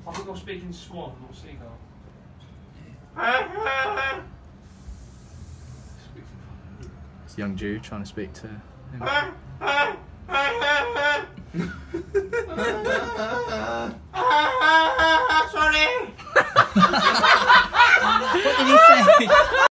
I think I'm speaking swan, not seagull. It's young Jew trying to speak to him. Sorry!